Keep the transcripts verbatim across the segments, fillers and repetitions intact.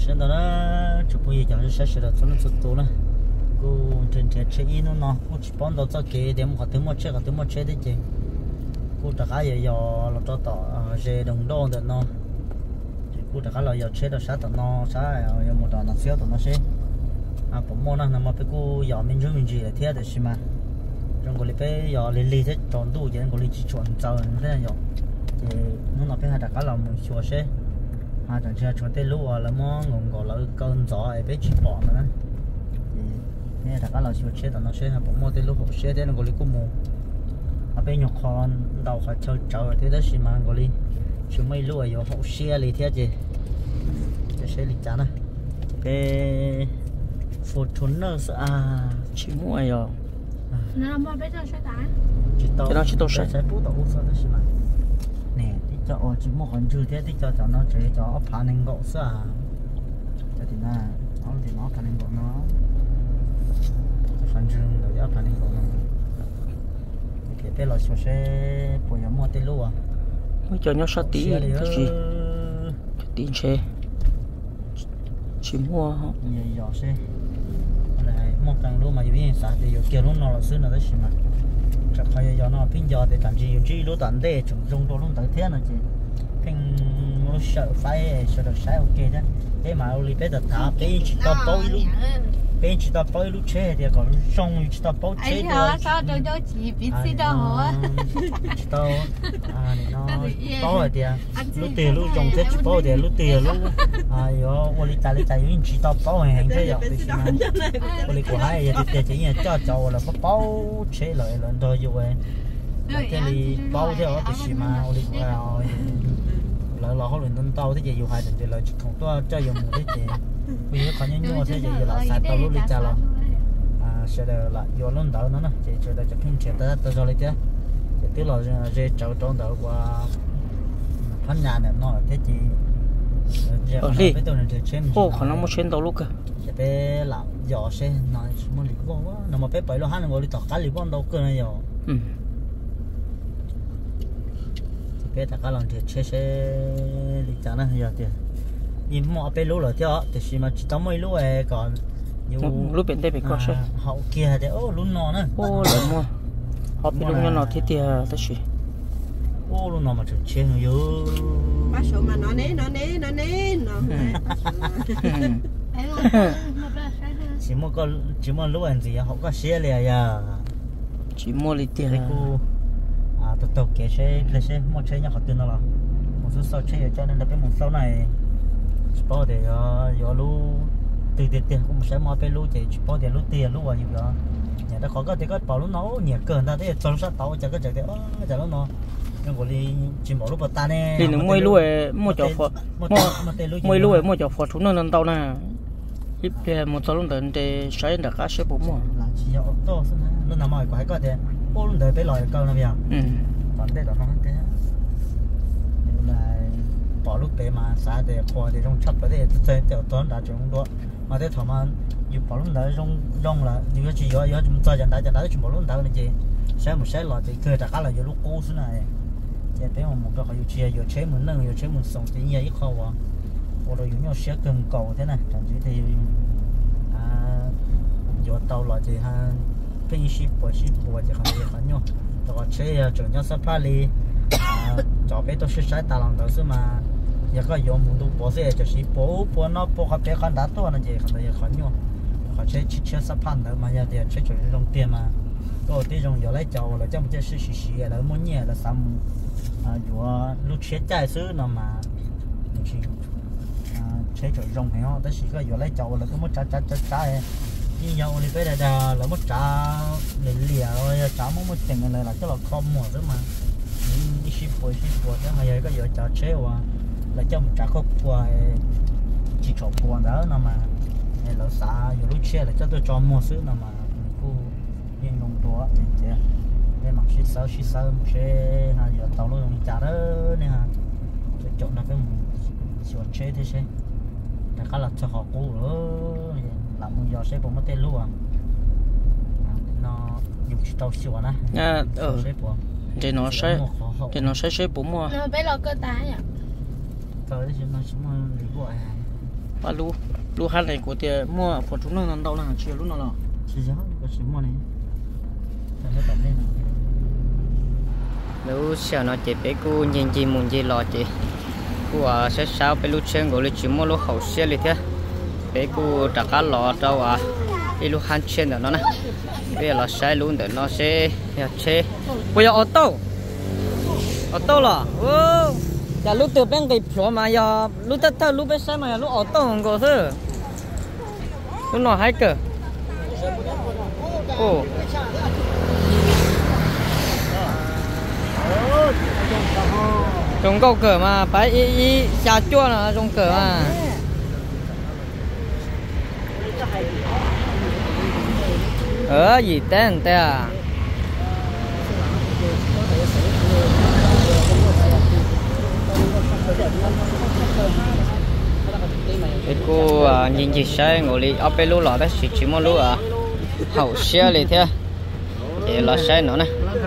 现在呢就不一样，就开始了，从那做多了。cô trên trên chơi in nó nó cô chỉ bán đồ cho kỹ để một thứ một chơi một thứ một chơi đấy chứ cô đã cái giờ giờ là cho tỏ về đồng đô được nó cô đã cái là giờ chơi được sát tao nó sát giờ một đòn nó xéo tao nó xí à bố môn nó mà phải cô giờ mình chơi mình gì là thế được xí mà trong cô lấy phải giờ lấy lấy thế chọn đủ vậy cô lấy chỉ chọn giàu thế này rồi thì nó nó phải hai cái là một số xí à chẳng chơi chọn tên lúa là món ngon gọi là cơn gió ấy phải chỉ bỏ mà nè thật ra là siêu chế tao nó sẽ học một tên lúc học chế thế nó gọi là cũng mù à bên nhọc con đầu phải chơi chơi thế đó xí mà gọi là chứ mấy lúc ấy học xe đi thế gì cái xe đi chán à cái Fortuner à chỉ mua ấy rồi nó mà bây giờ sẽ tái chỉ tao cái đó chỉ tao sẽ sẽ bút tao sao đó xí mà nè thì cho ở chỉ mua còn chưa thế thì cho cho nó chơi cho phá nên gỗ sao à thì na nó thì nó phá nên gỗ nó phần trường rồi đó phần này còn cái bé lò xôi xe bồi nhắm mua tên lúa mới cho nhau sát tí cái gì tin xe chỉ mua không nhiều giỏ xe lại mua càng lúa mà dù như sao thì dù kia lúc nào là xưa nào đó xí mà chắc phải giờ nó pin giờ thì thậm chí dù chỉ lúa tận đây trồng trồng đồ luôn tới thế này chị pin lúa sợ phải sợ được sai ok đó thế mà oli bé đặt thả bé chỉ tao bối luôn bên chỉ tao bơi lúc chơi thì còn xong chỉ tao bơi chơi được. Anh sao cho cho chị biết gì đâu hả? Chỉ tao à nó bơi rồi thì lúc tiền lúc trồng chết chỉ bơi thì lúc tiền lúc à yo, tôi chạy lại chạy những chỉ tao bơi hành thế vậy thì mà tôi của hai giờ thì chỉ là cho cháu là có bơi chơi lại lần thôi rồi cái này bơi theo thì chỉ mà tôi của lỡ lỡ họ luyện tân tàu thế gì dù hai thì lỡ chỉ không to cho dùng một cái gì bây giờ còn những nhau thế gì là sai tàu lúc đi cha là à sẽ là vô luôn đỡ nữa nè chỉ cho để cho phim chết tới tới rồi đấy chứ tức là dễ cháu trốn đỡ qua phân nhà này nó thế gì ở đi ô còn nó một chuyến tàu lúc cơ sẽ bé làm giỏ xe nói muốn đi qua quá nó mà bé bảy lo hai người đi tàu cá đi qua đâu cơ này rồi cái tất cả lần thì chơi xe đi chán á giờ thì im mò bé lú rồi theo thì xí mà chỉ tao mấy lú ấy còn nhiều lú bên đây bị có xe hậu kia thì ô lú nọ nữa ô lú mua họ bị lú nọ thì thì thế gì ô lú nọ mà chơi nhiều bác số mà nó nế nó nế nó nế nó chỉ mua có chỉ mua lú anh gì họ có xe liền à chỉ mua đi tiền à tụt tụt cái xe cái xe một xe nhà họ tiền nó là một số sau xe cho nên là cái một sau này bao để giờ lu từ từ từ cũng sẽ mua cái lu chỉ bao để lu tiền lu vào nhiều đó nhà đã có cái thì có bảo lu nó nhiều cơn ta thế trong sát tàu chẳng có chẳng thế ơ chẳng nó nó nhưng còn đi chỉ bảo lu bật ta nè thì nó mua lu ấy mua chợ phật mua lu ấy mua chợ phật chúng nó lên tàu nè ít cái một tàu luôn đến để xây được các xe bốn mua là chỉ ở to thôi nó nằm ở quái cái thế ô luôn để bé lòi câu nó bây giờ còn đây là nó thế bỏ lúc bé mà xã để khoa để trong chấp cái để chơi tiểu toán đã chúng đó mà thế thằng mà nhiều bỏ lúc đã trong trong là nhiều chỉ có có chúng ta chẳng đã chẳng đã chúng bỏ lúc đã là gì sẽ một sẽ là thì cơ đã khá là nhiều lúc cố thế này thì bé một cái họ nhiều chia nhiều chế mình nâng nhiều chế mình sống thì nhiều ít khâu à hoặc là nhiều nhau sẽ cần cầu thế này thậm chí thì à nhiều tàu là thì ha bên ship của ship của thì không được phải nhau rồi chế chủ nhau sắp đi cho bé tôi sẽ sai ta làm đầu xưa mà giờ có dùng một đôi bộ xe cho sĩ bố bố nó bố họ bé con đã to là gì không phải khó nhau họ chế chỉ chế sắp pan được mà giờ thì chế chủ dùng tiền mà có tí dùng giờ lấy chầu là trong chế sĩ sĩ sĩ là muốn nhẹ là xăm à vừa lúc chế trái xứ nào mà chỉ chế chủ dùng thì họ tới sĩ có giờ lấy chầu là cứ muốn trả trả trả trả như nhau thì bây giờ là muốn trả liền liền rồi trả muốn muốn tiền này là cái là không mua nữa mà đi ship boy ship boy đó hay có giờ trả chế và là cho một trả khóc qua chỉ chọn buồn đó nào mà hay là xã giờ lúc xe là cho tôi cho mua sữa nào mà cô yên lòng đó thì thế để mặc ship sáu ship sáu xe là giờ tàu nó trả đó nè cho chọn là cái chọn chế thế xe là khá là cho họ cũ nữa làm một giờ xe cũng mất tên luôn à nó dùng tàu siêu à nè ờ thì nó sẽ thì nó sẽ sẽ bốn mua nó bé lo cơ tá nhỉ tới thì nó chúng đi gọi và lu lu hai này của tiền mua phổ chúng nó nằm đâu là chiều lúc nào nào chỉ giáo có chỉ mua này cái bản này nếu sao nó chỉ bé cô nhìn gì muốn gì lo chị cô sẽ sao bé lúc chơi gọi là chỉ mua lúc hậu xe liền thế bé cô trả cá lò đâu à đi lúc han trên đó nó này bây giờ là sai luôn để nó sẽ chơi bây giờ ô tô ô tô là ô giờ lúc từ bên cái chỗ mà giờ lúc tất tất lúc bên sai mà lúc ô tô không có thôi lúc nào hay cơ ô trồng câu cờ mà phải y y xà chua là trồng cờ mà ở gì tên thế à cái cô nhìn chị sai ngồi đi ở bên lúa lọ đó chỉ chỉ mua lúa à hậu xe liền thế thì là sai nó này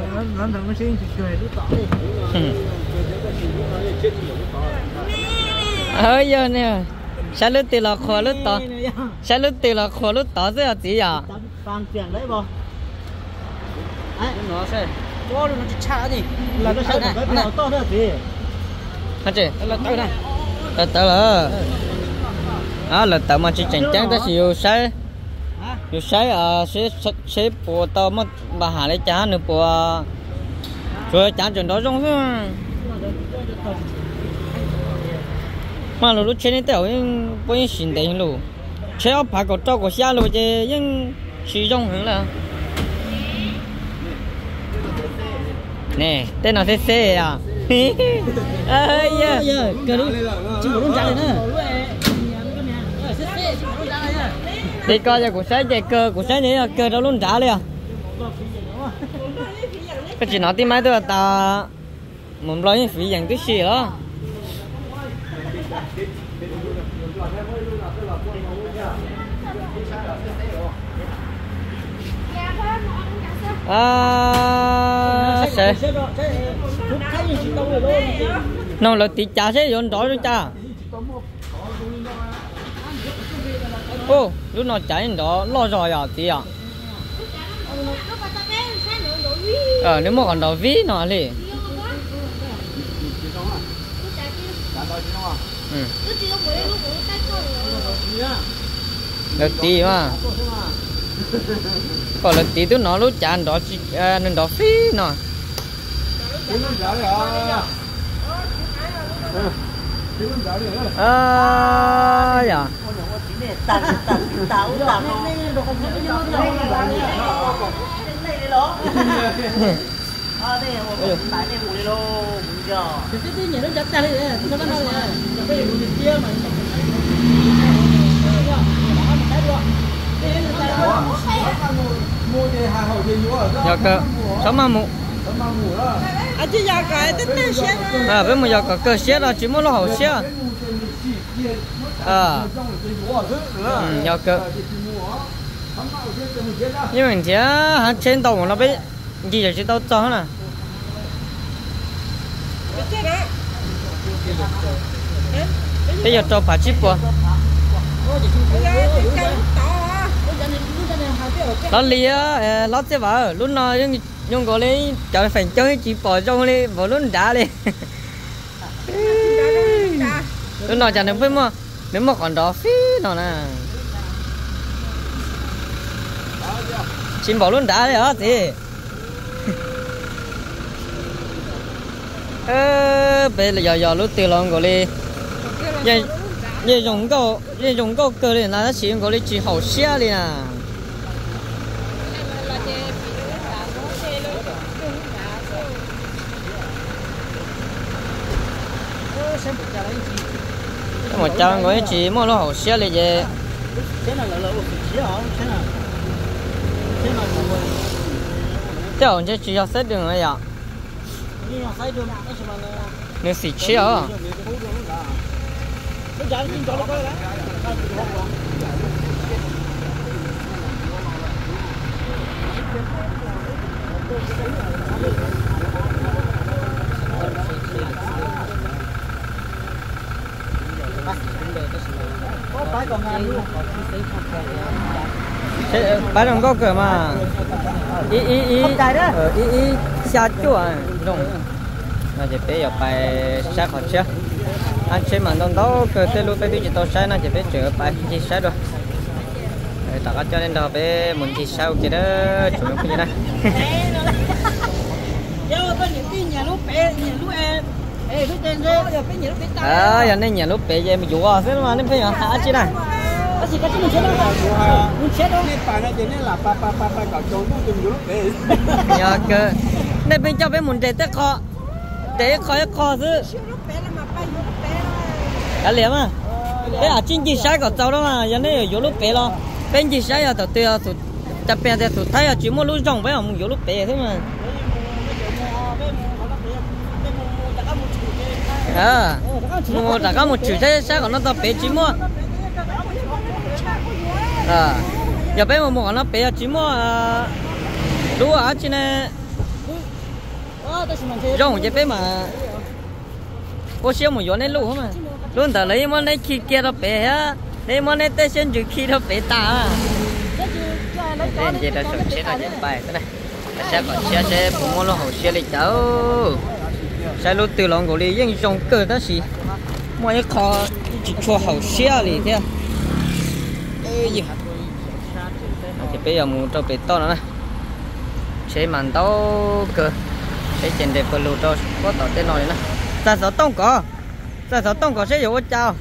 ơi giờ nè sai lúa tiền là khó lúa to sai lúa tiền là khó lúa to thế là gì à bằng tiền đấy bò nó sẽ cho nó chỉ chả đi là nó sẽ cái nào to thế gì hả chị là tới này tới tới là à là tao mà chỉ chỉnh trang ta xíu sai xíu sai à sẽ sẽ bộ tao mà bà hà lấy chả nữa bộ rồi chả chuyện đó trong mà lúc trên này tao nhưng bao nhiêu xin tiền luôn chế áo phải có trâu có xa luôn chứ nhưng sử dụng hơn là nè tên nào thế thế à ơi giờ cái đó chỉ có luôn trả này nữa đi coi cho cuộc sống chạy cơ cuộc sống này cơ đâu luôn trả liền cái chuyện nói tí mấy tôi là ta muốn nói những phí dành cái gì đó à sẽ nó là tí trả sẽ dọn đó rồi cha ô lúc nào chạy đó lo rồi à tí à ờ nếu mà còn đó ví nó đi ừ được tí mà còn là tí tôi nó lúc chán đó nên đó phí nó à dạ giờ cơ sáu mươi mũ à chứ giờ cái tết tết xe à với một giờ có cơ xe là chỉ muốn lo hậu xe à ừ giờ cơ nhưng mình chỉ hắn trên tàu nó biết gì rồi chỉ tàu cho nè bây giờ cho phải chip qua nó lia lót xe vào lúc nào nhưng nhưng có lấy cho phải chơi chỉ bỏ trong đi bỏ luôn đá đi lúc nào chẳng được với mà nếu mà còn đó phí nó nè chỉ bỏ luôn đá đi hả gì ơ bây giờ giờ lúc tiêu lòng của đi vậy vậy dùng câu vậy dùng câu cơ đi là nó chỉ có đi chỉ hậu xe đi à một trăm người chỉ mua lô hậu xe này về thế ông chỉ chỉ xét đường này à nếu xịt xe à bãi đồng có cửa mà ý ý ý ở ý ý xa chỗ à đồng nó chỉ biết ở bài xa khỏi chưa anh xem mà đông đó cơ tê lu tê chỉ tao sai nó chỉ biết chữa bài gì sai rồi tất cả cho nên đó bé muốn gì sao kia đó chủ yếu cái gì này à giờ này nhà lúc bé giờ mình dụ à thế mà nên phải hả chứ này chỉ có chúng mình chết đâu muốn chết đâu nhờ cơ này bên trong bé muốn để tết kho để kho kho chứ cả liếm à bé à chính gì sai có tao đó mà giờ này dụ lúc bé lo bên gì sai à tao tiêu tụt chặt bèn thì tụt thấy à chỉ mua lúc rong với ông dụ lúc bé thế mà à mua đã có một chữ thế sao còn nó tao bé chỉ mua à giờ bé một một nó bé chỉ mua lúa ở trên này rong chứ bé mà có xíu một giọt này lúa mà luôn ta lấy món này khi kia nó bé á lấy món này tới xem chữ khi nó bé ta nên chỉ là sợi sẽ là những bài thế này sẽ còn sẽ sẽ phụ môn nó hậu sẽ lấy cháu sai lúc từ lòng của đi nhưng trong cơ đó gì mọi cái kho chỉ cho hậu xe đi thế ơi gì thì bây giờ muốn cho bé to nữa này chế màn tao cơ cái chuyện đẹp luôn cho có tao tên nói nữa ta sợ tông cỏ ta sợ tông cỏ sẽ dụ chào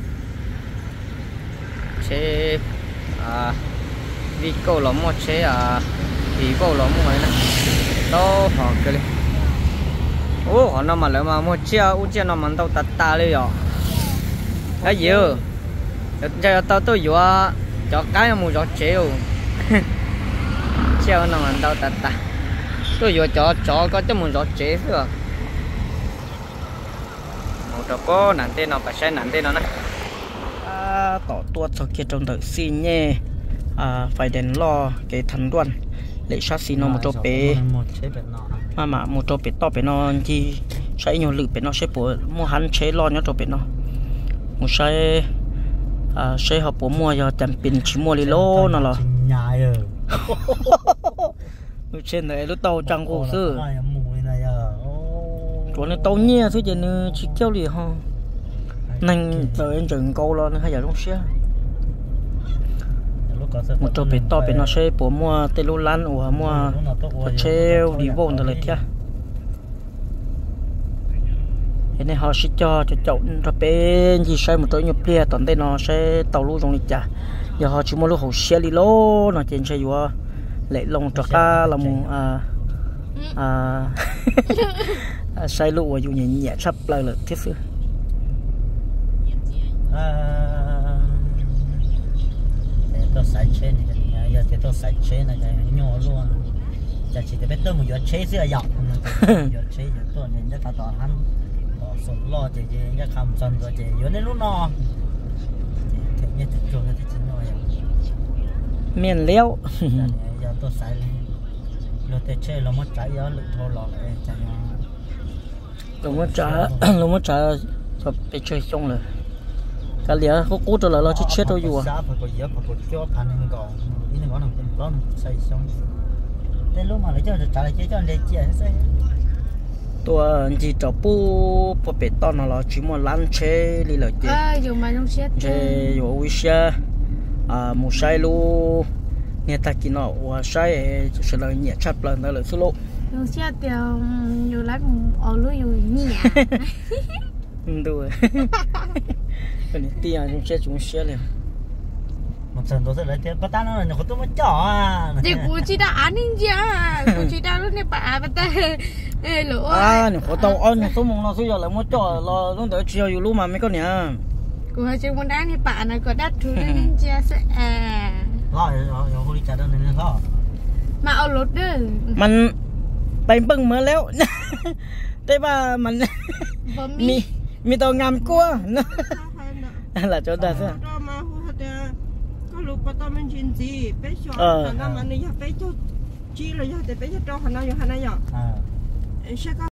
chế à đi câu lắm một chế à đi câu lắm một này tao họ cái này ô họ nằm mà lại mà một chia u chia nằm mà tao tạt taเลยrồi cái gì giờ tao tôi vừa cho cái một giọt chiều chiều nằm mà tao tạt ta tôi vừa cho cho có cho một giọt chế rồi một trò có nản tên nào phải sai nản tên nào nè tỏ tuột sau kia trong đời xin nhé à phải đến lo cái thằng đoan lấy sát xin nó một chỗ bé mà mà một chỗ bé to bé nó chỉ sẽ nhiều lực bé nó sẽ bổ mua hắn chế lo nhá chỗ bé nó một sẽ à sẽ học bổ mua giờ tầm pin chỉ mua đi lô nó là trên này lúc tàu trăng cổ sư chỗ này tàu nhẹ thôi chứ nó chỉ kéo đi ha nành tới anh chừng câu lo nó hay giờ không xe một chỗ bé to bé nó sẽ bổ mua tê lô lan hoặc mua treo đi vô rồi lại thế thế này họ sẽ cho cho chậu cho bé gì sai một chỗ nhập bia toàn đây nó sẽ tàu lú trong lịch trả giờ họ chỉ mua lú hậu xe đi lô nó trên xe vừa lại lồng cho ta là một à à sai lú ở dù nhẹ nhẹ sắp lại là thiết sự tôi sai chế này giờ thì tôi sai chế này nhỏ luôn giờ chỉ để biết tôi một giờ chế sẽ dọc giờ chế giờ tôi nhìn cái tao hắn sốt lo thì cái khăm chân rồi thì giờ đến lúc nó thì như thực trường thì chỉ nói miền liêu giờ tôi sai rồi thì chế là mất trái giờ lực thô lọ lại chạy lúc mất trái lúc mất trái cho bị chơi xong rồi cái lẽ có cố cho là lo chết chết thôi dù à tôi chỉ cho bu bu bể to nó là chỉ một lăn chế đi lợi chứ dùng mà không chết chế dùng uống xe à một sai lu nghe ta chỉ nó và sai sẽ là nhẹ chặt lần đó là số lô dùng xe thì dùng lái ở lối dùng nhẹ đúng cái này tiền chúng sẽ chúng sẽ liền một lần tôi sẽ lấy tiền bắt ta nó là nhiều tôi mới chỏ à thì cô chỉ đã ăn đi à cô chỉ đã lúc này bà bắt ta lỗ à nhiều tàu ăn số mông nó số giờ lại mới chỏ là lúc đó chiềuอยู่รู้mà mấy con nhá cô hay chơi món đá thì bà này có đắt thứ nên chia sẽ à lo rồi rồi cô đi trả đơn nên lo màเอารถด้วยมันไปเบิ่งมาแล้วแต่ว่ามันมีมีตัวงามกว่านะlà chỗ ta sao có lúc bắt tao mình chuyện gì bé cho thằng nào mà nó giờ bé cho chi là giờ thì bé cho thằng nào giờ thằng nào giờ